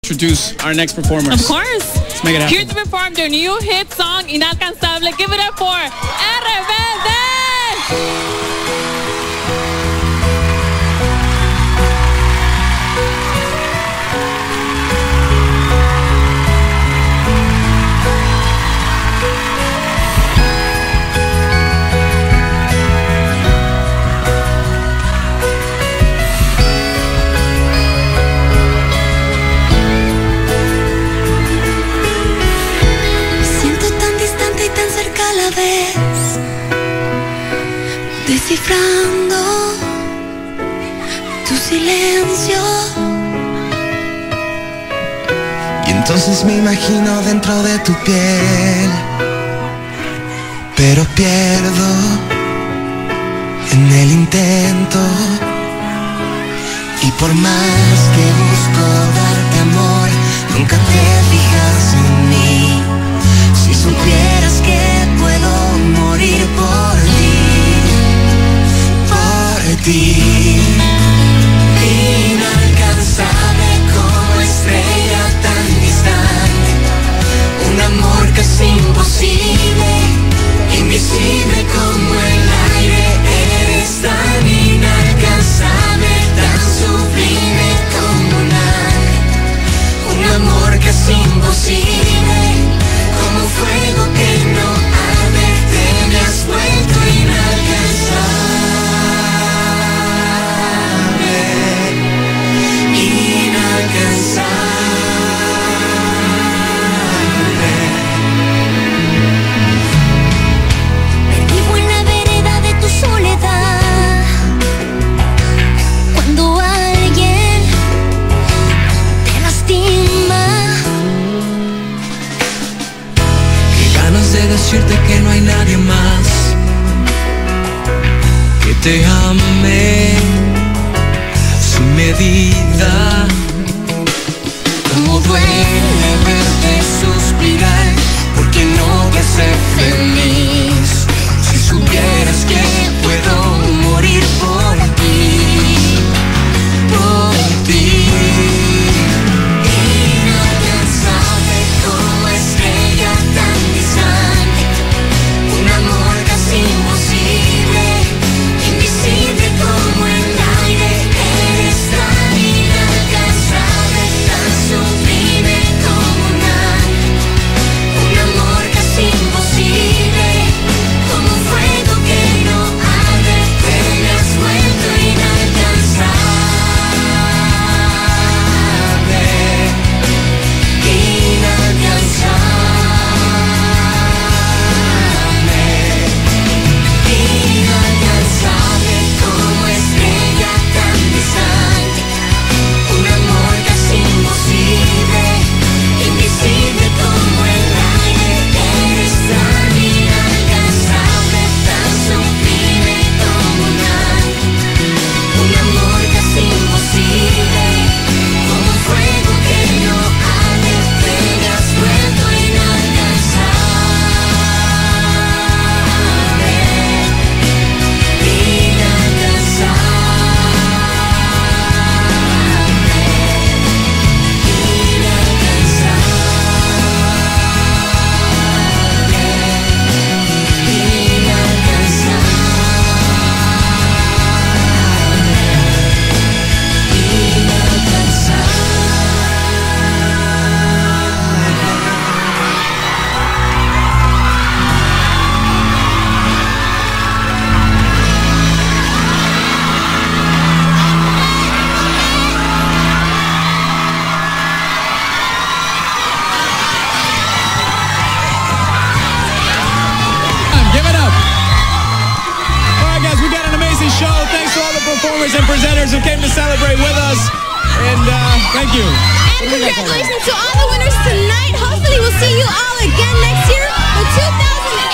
introduce our next performers. Of course. Let's make it happen. Here to perform their new hit song, Inalcanzable. Give it up for RBD! Descifrando tu silencio. Y entonces me imagino dentro de tu piel, pero pierdo en el intento. Y por más que busco darte amor, nunca te fijas en mí. Si supieras que puedo morir por ti, inalcanzable como estrella tan distante, un amor casi imposible, invisible como el aire, eres tan inalcanzable, tan sublime como un ángel, un amor casi imposible, como fuego que no arde, te me has vuelto inalcanzable. Me vivo en la vereda de tu soledad, cuando alguien te lastima. Qué ganas de decirte que no hay nadie más que te ame sin medida. Como duele verte suspirar, porque no te hace feliz. Si supieras que puedo morir por ti, por ti. Inalcanzable como estrella tan distante, un amor casi imposible, invisible como el aire, eres tan inalcanzable, tan sublime como un ángel, un amor casi imposible, como un fuego que no arde, te me has vuelto inalcanzable, inalcanzable. Inalcanzable como estrella tan distante, un amor casi imposible, invisible como el aire, eres tan inalcanzable, tan sublime como un ángel, un amor casi imposible, como un fuego que no arde, te me has vuelto inalcanzable. Performers and presenters who came to celebrate with us, and thank you. And congratulations to all the winners tonight. Hopefully we'll see you all again next year for 2018.